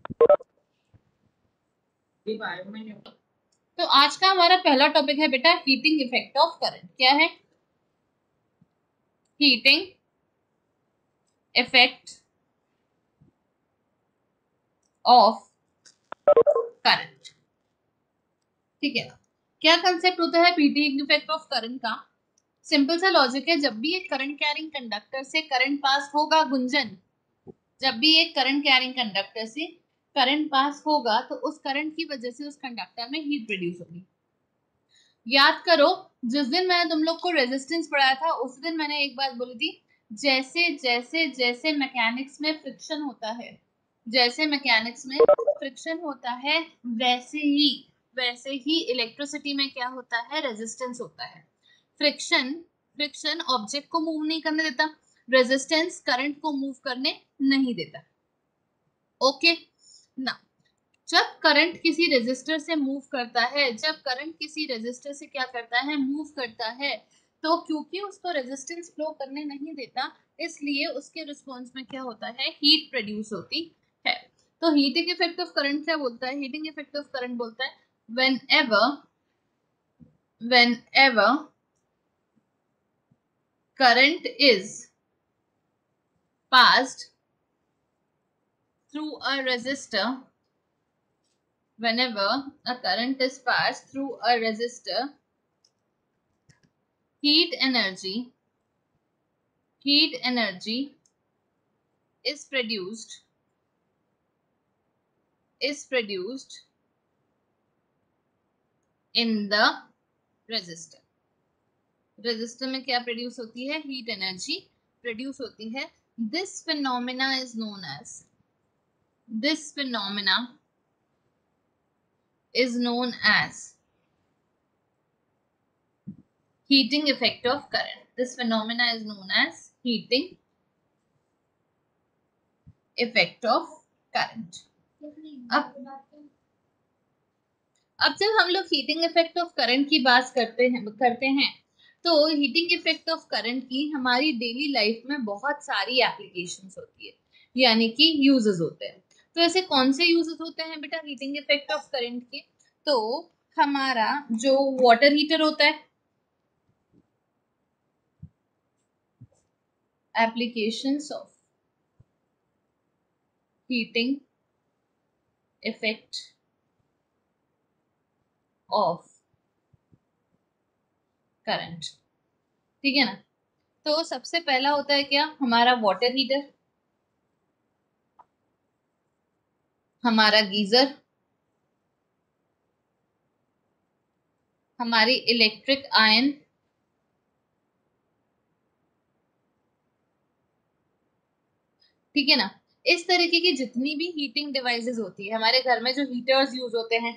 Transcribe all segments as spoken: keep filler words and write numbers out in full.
तो आज का हमारा पहला टॉपिक है बेटा हीटिंग इफेक्ट ऑफ करंट। क्या है? Heating effect of current. ठीक है, क्या कंसेप्ट होता है हीटिंग इफेक्ट ऑफ करंट का? सिंपल सा लॉजिक है, जब भी एक करंट कैरिंग कंडक्टर से करंट पास होगा, गुंजन, जब भी एक करंट कैरिंग कंडक्टर से करंट पास होगा तो उस करंट की वजह से उस कंडक्टर में हीट प्रोड्यूस होगी। याद करो, जिस दिन मैंने तुम लोग को रेजिस्टेंस पढ़ाया था उस दिन मैंने एक बात बोली थी, जैसे जैसे जैसे मैकेनिक्स में फ्रिक्शन होता है, जैसे मैकेनिक्स में फ्रिक्शन होता है वैसे ही वैसे ही इलेक्ट्रिसिटी में क्या होता है, रेजिस्टेंस होता है। फ्रिक्शन फ्रिक्शन ऑब्जेक्ट को मूव नहीं करने देता, रेजिस्टेंस करंट को मूव करने नहीं देता। ओके ना, जब करंट किसी रेजिस्टर से मूव करता है, जब करंट किसी रेजिस्टर से क्या करता है, मूव करता है, तो क्योंकि उसको रेजिस्टेंस फ्लो करने नहीं देता, इसलिए उसके रिस्पॉन्स में क्या होता है, हीट प्रोड्यूस होती है। तो हीटिंग इफेक्ट ऑफ करंट क्या बोलता है? हीटिंग इफेक्ट ऑफ करंट बोलता है whenever whenever current is passed through a resistor whenever a current is passed through a resistor, heat energy heat energy is produced is produced in the resistor। resistor में क्या produce होती है, heat energy produce होती है। This phenomena is known as this phenomena is known as heating effect of current। this phenomena is known as heating effect of current। अब अब जब हम लोग हीटिंग इफेक्ट ऑफ करंट की बात करते हैं करते हैं तो हीटिंग इफेक्ट ऑफ करंट की हमारी डेली लाइफ में बहुत सारी एप्लीकेशंस होती है, यानी कि यूजेस होते हैं। तो ऐसे कौन से यूजेस होते हैं बेटा हीटिंग इफेक्ट ऑफ करंट के? तो हमारा जो वाटर हीटर होता है, applications of heating effect of current, ठीक है ना। तो सबसे पहला होता है क्या, हमारा वाटर हीटर, हमारा गीजर, हमारी इलेक्ट्रिक आयन, ठीक है ना। इस तरीके की जितनी भी हीटिंग डिवाइसेस होती है हमारे घर में, जो हीटर्स यूज होते हैं,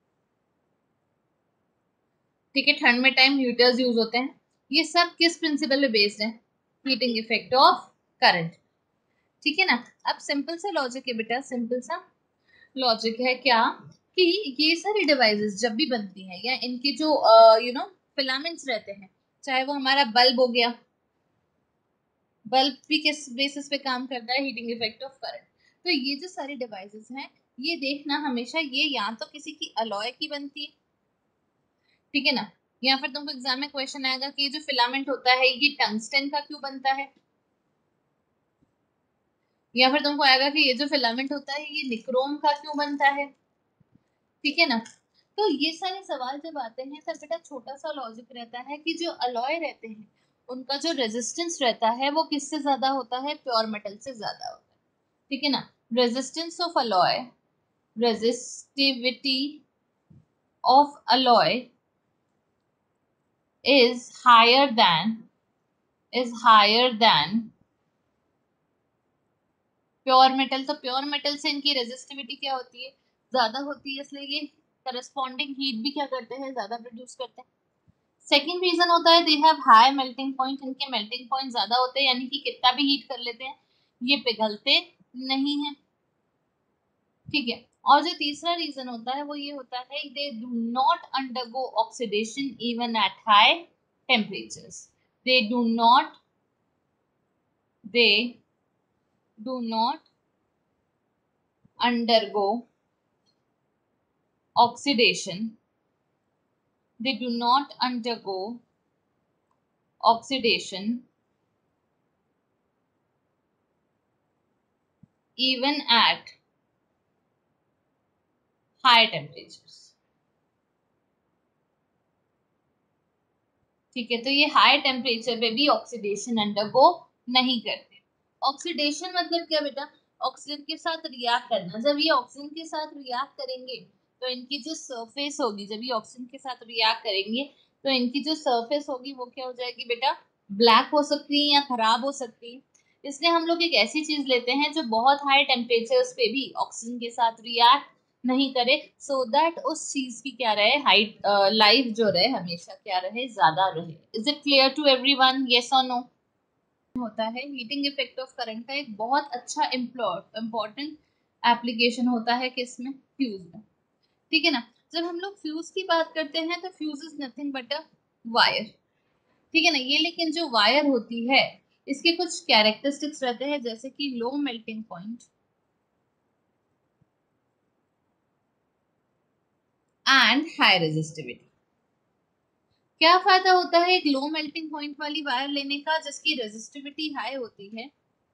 ठीक है, ठंड में टाइम हीटर्स यूज होते हैं, ये सब किस प्रिंसिपल पे बेस्ड है, हीटिंग इफेक्ट ऑफ करंट, ठीक है ना। अब सिंपल सा लॉजिक है बेटा, सिंपल सा लॉजिक है क्या, कि ये सारी डिवाइसेस जब भी बनती हैं या इनके जो यू नो फिलामेंट्स रहते हैं, चाहे वो हमारा बल्ब हो गया, बल्ब भी किस बेसिस पे काम करता है, हीटिंग इफेक्ट ऑफ करंट। तो ये जो सारी डिवाइसेस हैं, ये देखना हमेशा ये या तो किसी की अलॉय की बनती है, ठीक है ना, या फिर तुमको एग्जाम में क्वेश्चन आएगा कि ये जो फिलामेंट होता है ये टंगस्टन का क्यों बनता है, या फिर तुमको आएगा कि ये जो फिलामेंट होता है ये निक्रोम का क्यों बनता है, ठीक है ना। तो ये सारे सवाल जब आते हैं तब बेटा छोटा सा लॉजिक रहता है कि जो अलॉय रहते हैं उनका जो रेजिस्टेंस रहता है वो किससे ज्यादा होता है, प्योर मेटल से ज्यादा होता है, ठीक है ना। Resistance of alloy resistivity of alloy is higher than is higher than pure metal. तो प्योर मेटल से इनकी रेजिस्टिविटी क्या होती है, ज्यादा होती है, इसलिए ये करस्पॉन्डिंग हीट भी क्या करते हैं, ज्यादा प्रोड्यूस करते हैं। सेकंड रीजन होता है they have high melting point, इनके मेल्टिंग पॉइंट ज्यादा होते हैं, यानी कि कितना भी हीट कर लेते हैं ये पिघलते नहीं है, ठीक है। और जो तीसरा रीजन होता है वो ये होता है they do not undergo oxidation even at high temperatures. They do not they do not undergo oxidation, they do not undergo oxidation even at high temperatures. ठीक है, तो ये हाई टेम्परेचर पे भी ऑक्सीडेशन अंडरगो नहीं करते। ऑक्सीडेशन मतलब क्या बेटा? ऑक्सीजन के साथ रिएक्ट करना। जब ये ऑक्सीजन के साथ रिएक्ट करेंगे तो इनकी जो सरफेस होगी, जब ये ऑक्सीजन के साथ रिएक्ट करेंगे तो इनकी जो सरफेस होगी वो क्या हो जाएगी बेटा? ब्लैक हो सकती है या खराब हो सकती है। इसलिए हम लोग एक ऐसी चीज लेते हैं जो बहुत हाई टेम्परेचर्स पे भी ऑक्सीजन के साथ रिएक्ट नहीं करे, सो so दैट उस चीज की क्या रहे, हाइट लाइफ जो रहे हमेशा क्या रहे, ज्यादा रहे। Is it clear to everyone? Yes और नो? होता है हीटिंग इफेक्ट ऑफ करंट का एक बहुत अच्छा इंपॉर्टेंट एप्लीकेशन होता है किसमें? फ्यूज में। ठीक है ना? जब हम लोग फ्यूज की बात करते हैं तो fuse is nothing but a wire. ठीक है ना? ये लेकिन जो वायर होती है इसके कुछ कैरेक्टरिस्टिक्स रहते हैं, जैसे कि low melting point and high resistivity. क्या फायदा होता है एक लो मेल्टिंग पॉइंट वाली वायर लेने का जिसकी रेजिस्टिविटी हाई होती है?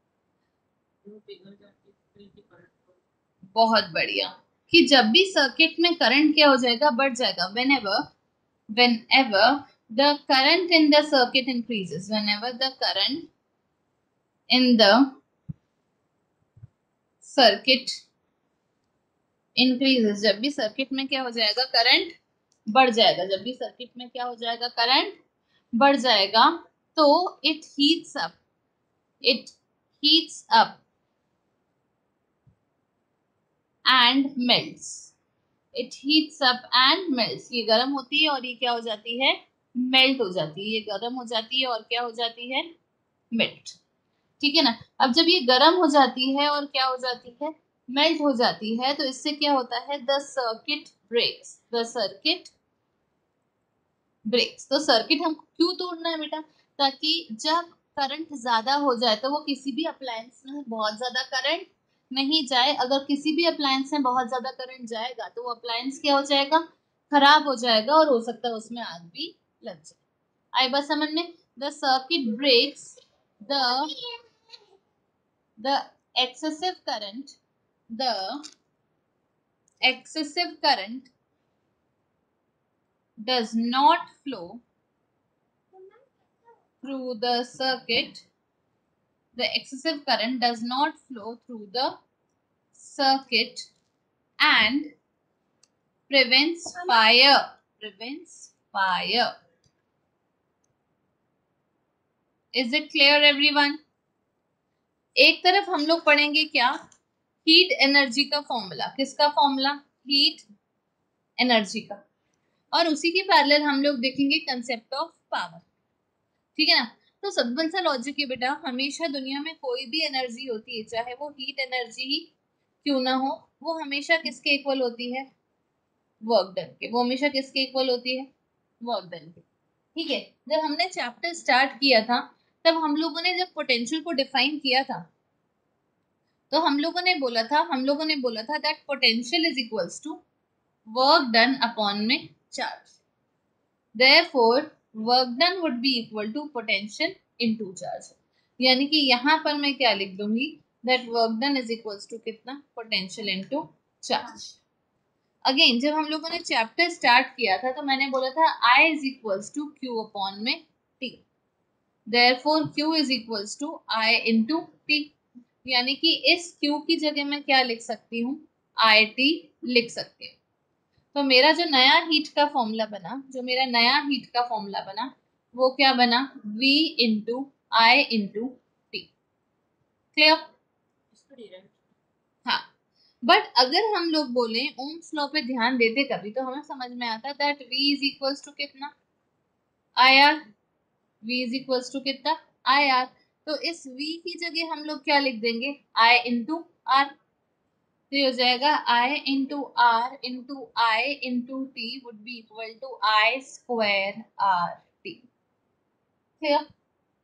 बहुत बढ़िया। कि जब भी सर्किट में करंट क्या हो जाएगा, बढ़ जाएगा। whenever whenever the current in the circuit increases, whenever the current in the circuit increases, जब भी सर्किट में क्या हो जाएगा, करंट बढ़ जाएगा। जब भी सर्किट में क्या हो जाएगा, करंट बढ़ जाएगा, तो it heats up, it heats up and melts, it heats up and melts. ये गर्म होती है और ये क्या हो जाती है, मेल्ट हो जाती है। ये गर्म हो जाती है और क्या हो जाती है, मेल्ट। ठीक है ना? अब जब ये गर्म हो जाती है और क्या हो जाती है, मेल्ट हो जाती है, तो इससे क्या होता है, the circuit breaks, the circuit breaks. तो सर्किट हमको क्यों तोड़ना है बेटा? ताकि जब करंट ज्यादा हो जाए तो वो किसी भी अप्लायंस में बहुत ज्यादा करंट नहीं जाए। अगर किसी भी अप्लायंस में बहुत ज्यादा करंट जाएगा तो वो अप्लायंस क्या हो जाएगा, खराब हो जाएगा और हो सकता है उसमें आग भी लग जाए। आई बात समझ में? The circuit breaks the the excessive current, the excessive current does not flow through the circuit, the excessive current does not flow through the circuit and prevents fire, prevents fire. Is it clear everyone? एक तरफ हम लोग पढ़ेंगे क्या, heat energy का formula. किसका formula? Heat energy का। और उसी के पैरेलल हम लोग देखेंगे कंसेप्ट ऑफ पावर। ठीक है ना? तो सिंपल सा लॉजिक है बेटा, हमेशा दुनिया में कोई भी एनर्जी होती है, चाहे वो हीट एनर्जी ही क्यों ना हो, वो हमेशा किसके इक्वल होती है, वर्क डन के। वो हमेशा किसके इक्वल होती है, वर्क डन के। ठीक है? जब हमने चैप्टर स्टार्ट किया था तब हम लोगों ने जब पोटेंशियल को डिफाइन किया था तो हम लोगों ने बोला था हम लोगों ने बोला था that potential is equals to work done upon में charge. Therefore, work done would be equal to potential into charge। यानी कि यहाँ पर मैं क्या लिख दूंगी, that work done is equals to कितना, potential into charge। अगेन जब हम लोगों ने चैप्टर स्टार्ट किया था तो मैंने बोला था I is equals to Q upon में T। Therefore, Q is equals to I into T। यानी कि इस Q की जगह मैं क्या लिख सकती हूँ, I T लिख सकती हूँ। तो मेरा जो नया हीट का फॉर्मूला बना जो मेरा नया हीट का फॉर्मूला बना वो क्या बना, V into I into t. Clear? हाँ। बट अगर हम लोग बोले ओम्स लॉ पे ध्यान देते कभी तो हमें समझ में आता है that V is equals to कितना, I R. V is equals to कितना, आई आर। तो इस V की जगह हम लोग क्या लिख देंगे, I इंटू आर। तो ये हो जाएगा I into R into I into T would be equal to I square R T. Clear?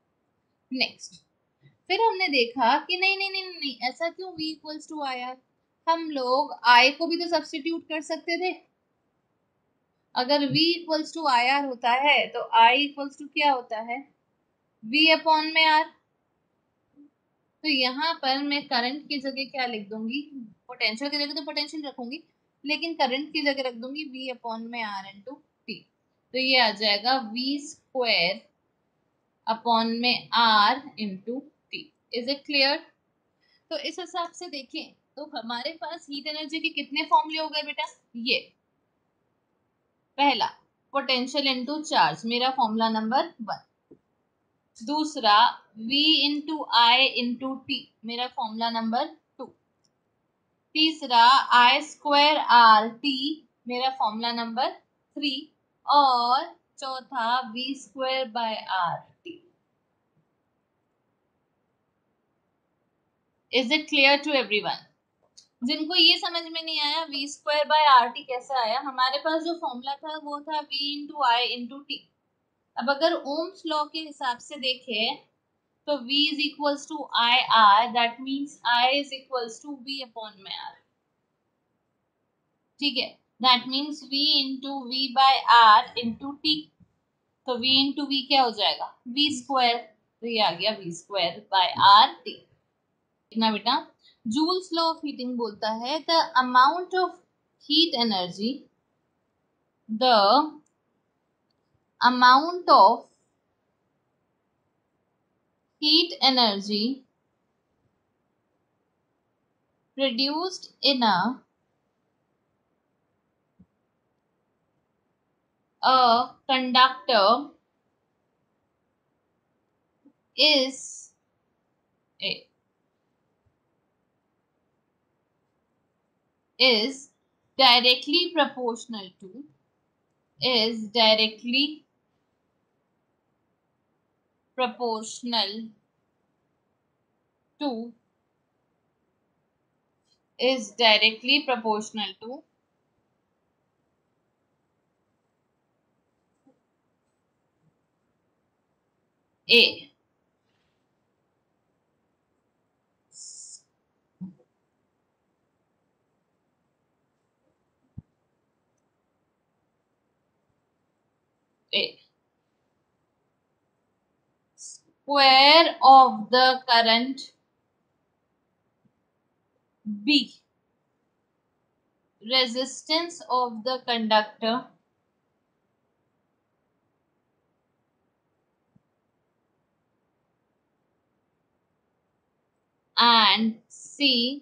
Next, फिर हमने देखा कि नहीं नहीं नहीं नहीं ऐसा क्यों V equals to I R. हम लोग I को भी तो सब्स्टिट्यूट कर सकते थे। अगर V equals to I R होता है तो I इक्वल्स टू क्या होता है, V अपॉन में R। तो यहाँ पर मैं करंट की जगह क्या लिख दूंगी, पोटेंशियल की जगह तो पोटेंशियल रखूंगी, लेकिन करंट की जगह रख दूंगी V अपॉन में R इंटू टी। तो ये आ जाएगा V स्क्वायर अपॉन में R into T. Is it clear? तो इस हिसाब से देखें तो हमारे पास हीट एनर्जी के कितने फॉर्मूले हो गए बेटा। ये पहला पोटेंशियल इनटू चार्ज, मेरा फॉर्मूला नंबर वन। दूसरा V into I into T, मेरा फॉर्मूला नंबर टू। तीसरा आई स्क्वायर आर टी, मेरा फॉर्मूला नंबर थ्री। और चौथा V square by R T. Is it clear to everyone? जिनको ये समझ में नहीं आया V square by R T कैसे आया, हमारे पास जो फॉर्मूला था वो था v into I into T. अब अगर ओम्स लॉ के हिसाब से देखें तो v is equals to I R, that means i is equals to v upon में r। ठीक है, that means v into V by R into T. तो v इंटू वी क्या हो जाएगा, v स्क्वायर। तो ये आ गया v square by R T. देखना बेटा, जूल्स लॉ ऑफ हीटिंग बोलता है the amount of heat energy, the amount of heat energy produced in a a conductor is a is directly proportional to is directly proportional to is directly proportional to a a square of the current b, resistance of the conductor and c,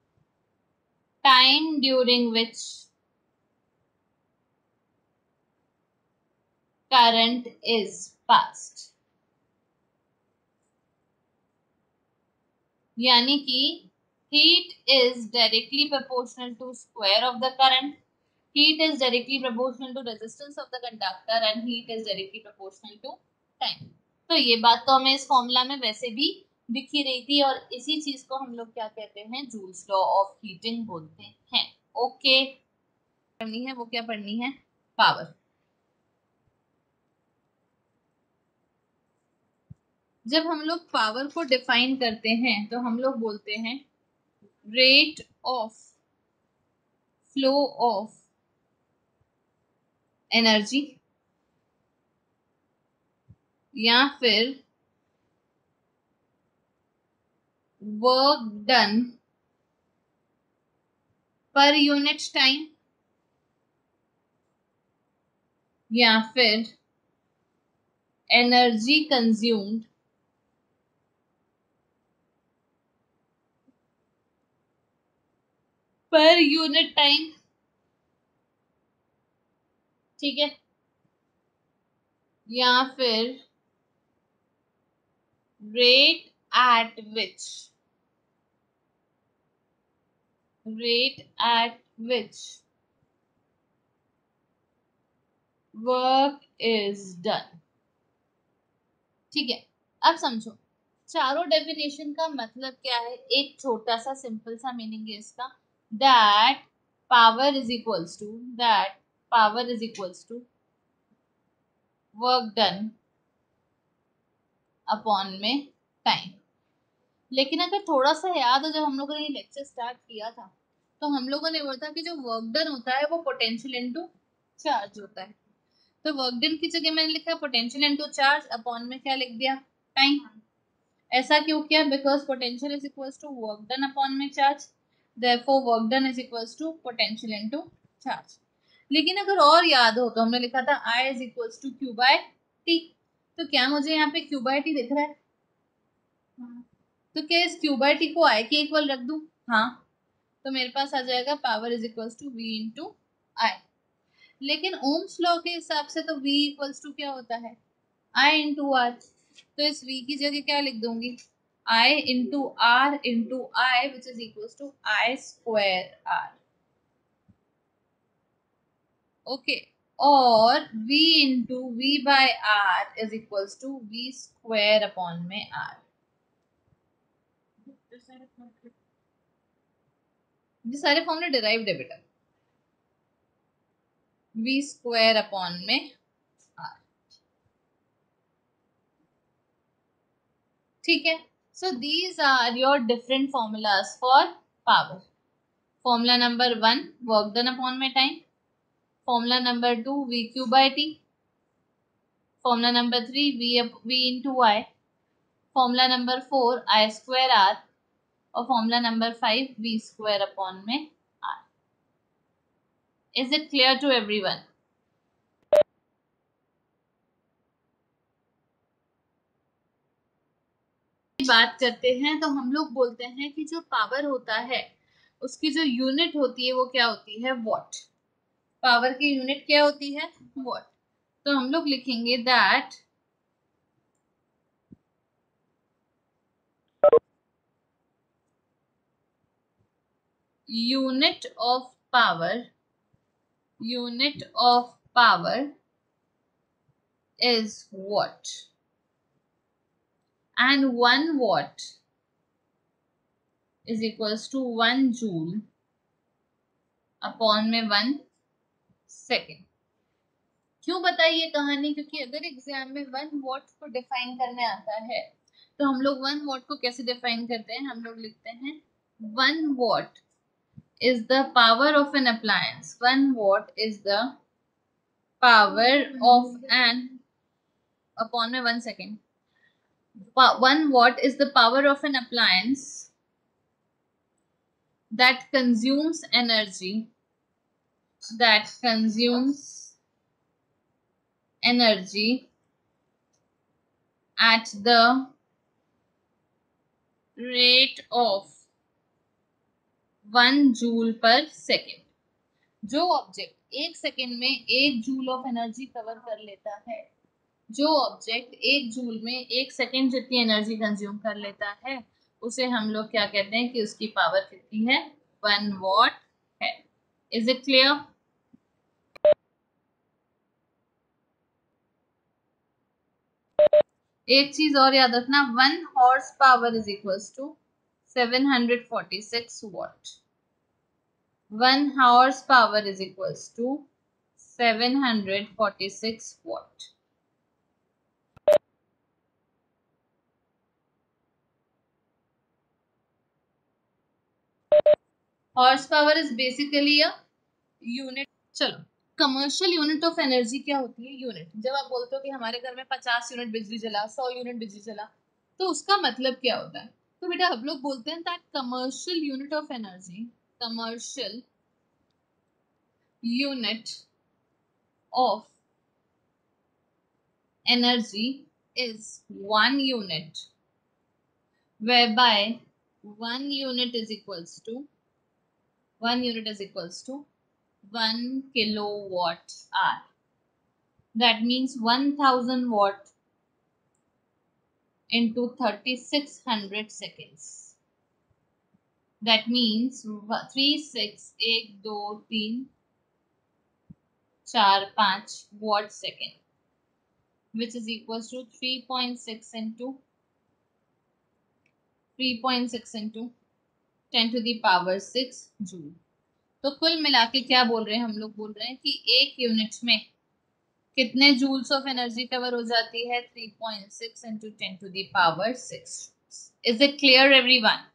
time during which current is passed। यानी कि heat is directly proportional to square of the current, heat is directly proportional to resistance of the conductor and heat is directly proportional to time। तो ये बात तो हमें इस formula में वैसे भी दिख ही रही थी, और इसी चीज को हम लोग क्या कहते हैं, जूल्स लॉ ऑफ हीटिंग बोलते हैं। ओके, पढ़नी है वो क्या पढ़नी है, पावर। जब हम लोग पावर को डिफाइन करते हैं तो हम लोग बोलते हैं rate of flow of energy, या फिर work done per unit time, या फिर energy consumed per unit time. ठीक है, या फिर rate at which rate at which work is done. ठीक है, अब समझो चारों डेफिनेशन का मतलब क्या है। एक छोटा सा सिंपल सा मीनिंग है इसका, that power is equals to that power is equals to work done upon में टाइम। लेकिन अगर थोड़ा सा याद हो, जब हम लोगों ने लेक्चर स्टार्ट किया था तो हम लोगों ने बोला था कि जो वर्क डन होता है वो पोटेंशियल इनटू चार्ज होता है। तो वर्क डन की जगह मैंने लिखा पोटेंशियल इनटू चार्ज, अपॉन में क्या लिख दिया, टाइम। ऐसा क्यों किया? Because potential is equals to work done upon में charge, therefore work done is equals to potential into charge. लेकिन अगर और याद हो तो हमने लिखा था I is equals to Q by T. तो क्या मुझे यहाँ पे क्यू बाय टी दिख रहा है? तो क्या इस क्यू बाय टी को I के इक्वल रख दूं? हाँ, तो मेरे पास आ जाएगा power is equals to V into I. लेकिन ओम्स लॉ के हिसाब से तो v इक्वल्स टू क्या होता है, I इंटू आर। तो इस v की जगह क्या लिख दूंगी, I into R into I which is equals to I square R. Okay, और v into V by R is equals to V square upon में आर। ये सारे फॉर्मूले डिराइव्ड है बेटा, v स्क्वायर अपॉन में r। ठीक है, so these are your different formulas for power. Formula number one work done upon में time, formula number two v Q by t, formula number three v v into I, formula number four I square r, और formula number five v square upon में r। Is it clear to everyone? बात करते हैं तो हम लोग बोलते हैं कि जो पावर होता है उसकी जो यूनिट होती है वो क्या होती है, वॉट। पावर की यूनिट क्या होती है, वॉट। तो हम लोग लिखेंगे that unit of power unit of power is watt, and one watt is equals to one joule upon में वन सेकेंड। क्यों बताइए कहानी? क्योंकि अगर एग्जाम में वन वॉट को डिफाइन करने आता है तो हम लोग वन वॉट को कैसे डिफाइन करते हैं, हम लोग लिखते हैं one watt is the power of an appliance, one watt is the power of an upon में one second, one watt is the power of an appliance that consumes energy that consumes energy at the rate of one joule per second. जो object एक second में एक joule of energy cover कर लेता है, जो object एक joule में एक सेकेंड जितनी एनर्जी कंज्यूम कर लेता है, उसे हम लोग क्या कहते हैं कि उसकी पावर कितनी है, वन वॉट है। Is it clear? एक चीज और याद रखना, one horse power is equals to seven hundred forty six watt. One horse power is equals to seven hundred forty six watt. Horse power is basically a unit. चलो, commercial unit of energy क्या होती है? Unit. जब आप बोलते हो कि हमारे घर में पचास यूनिट बिजली चला, सौ यूनिट बिजली चला, तो उसका मतलब क्या होता है? तो बेटा हम लोग बोलते हैं that commercial unit of energy commercial unit of energy is one unit whereby one unit is equals to one unit is equals to one kilowatt hour. That means one thousand watt into thirty-six hundred seconds. That means three six एक दो तीन चार पाँच watt second, which is equals to three point six into three point six into ten to the power six joule. तो कुल मिला के क्या बोल रहे हैं हम लोग? बोल रहे हैं कि एक यूनिट में कितने जूल्स ऑफ एनर्जी कवर हो जाती है? Three point six into ten to the power six. Is it clear everyone?